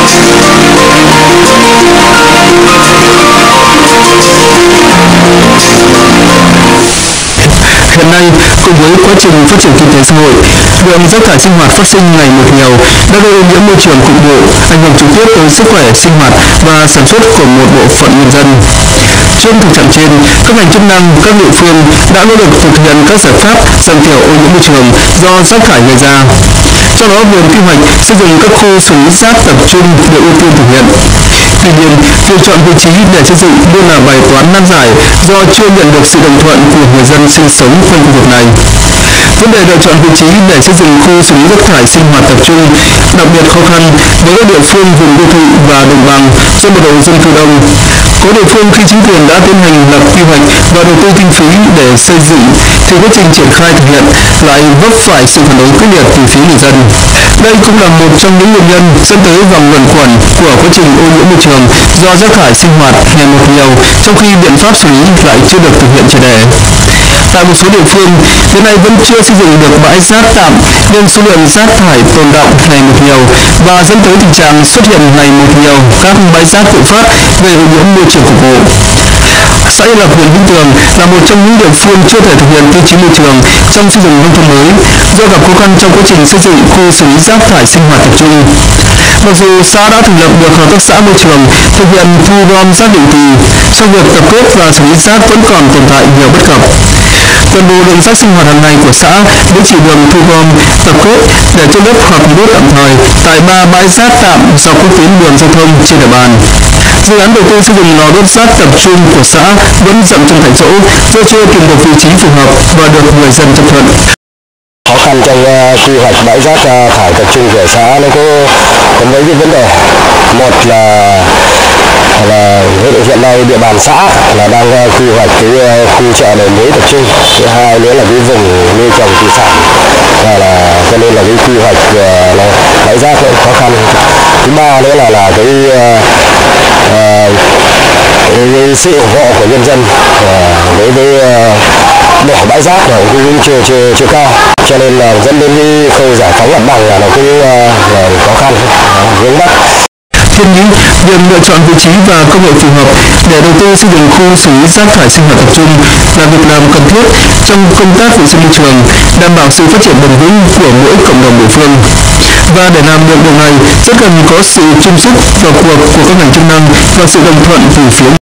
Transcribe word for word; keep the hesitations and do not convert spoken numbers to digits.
Hiện nay, cùng với quá trình phát triển kinh tế xã hội, lượng rác thải sinh hoạt phát sinh ngày một nhiều đã gây ô nhiễm môi trường cục bộ, ảnh hưởng trực tiếp tới sức khỏe, sinh hoạt và sản xuất của một bộ phận nhân dân. Trên thực trạng trên, các ngành chức năng, các địa phương đã nỗ lực thực hiện các giải pháp giảm thiểu ô nhiễm môi trường do rác thải gây ra. Trong đó, việc quy hoạch xây dựng các khu xử lý rác tập trung được ưu tiên thực hiện. Tuy nhiên, việc chọn vị trí để xây dựng luôn là bài toán nan giải do chưa nhận được sự đồng thuận của người dân sinh sống quanh khu vực này. Vấn đề lựa chọn vị trí để xây dựng khu xử lý rác thải sinh hoạt tập trung đặc biệt khó khăn với các địa phương vùng đô thị và đồng bằng do mật độ dân cư đông. Có địa phương khi chính quyền đã tiến hành lập quy hoạch và đầu tư kinh phí để xây dựng thì quá trình triển khai thực hiện lại vấp phải sự phản đối quyết liệt từ phía người dân. Đây cũng là một trong những nguyên nhân dẫn tới vòng luẩn quẩn của quá trình ô nhiễm môi trường do rác thải sinh hoạt ngày một nhiều, trong khi biện pháp xử lý lại chưa được thực hiện triệt để. Tại một số địa phương, đến nay vẫn chưa xây dựng được bãi rác tạm nên số lượng rác thải tồn đọng ngày một nhiều và dẫn tới tình trạng xuất hiện ngày một nhiều các bãi rác tự phát gây ô nhiễm môi trường cục bộ. Xã Yên Lập, huyện Vĩnh Tường là một trong những địa phương chưa thể thực hiện tiêu chí môi trường trong xây dựng nông thôn mới do gặp khó khăn trong quá trình xây dựng khu xử lý rác thải sinh hoạt tập trung. Mặc dù xã đã thành lập được hợp tác xã môi trường thực hiện thu gom rác định kỳ, song việc tập kết và xử lý rác vẫn còn tồn tại nhiều bất cập. Toàn bộ lượng rác sinh hoạt hàng ngày của xã mới chỉ được thu gom, tập kết để chôn lấp hoặc đốt tạm thời tại ba bãi rác tạm dọc các tuyến đường giao thông trên địa bàn. Dự án đầu tư xây dựng lò đốt rác tập trung của xã vẫn dậm chân tại chỗ do chưa tìm được vị trí phù hợp và được người dân chấp thuận. Khó khăn trong uh, quy hoạch bãi rác uh, thải tập trung của xã nó có có mấy cái vấn đề. Một là là hiện nay địa bàn xã là đang uh, quy hoạch cái uh, khu chợ đầu mối tập trung. Thứ hai nữa là cái vùng nuôi trồng thủy sản, là, là cho nên là cái quy hoạch uh, là bãi rác cũng khó khăn. Thứ ba nữa là là cái uh, uh, cái sự ủng hộ của nhân dân uh, đối với uh, đổ bãi rác là cũng chưa chưa chưa cao, cho nên là dẫn đến cái khâu giải phóng mặt bằng là nó cũng uh, khó khăn, vướng mắc. Thiên nghĩ việc lựa chọn vị trí và công nghệ phù hợp để đầu tư xây dựng khu xử lý rác thải sinh hoạt tập trung là việc làm cần thiết trong công tác vệ sinh môi trường, đảm bảo sự phát triển bền vững của mỗi cộng đồng địa phương. Và để làm được điều này rất cần có sự chung sức vào cuộc của các ngành chức năng và sự đồng thuận từ phía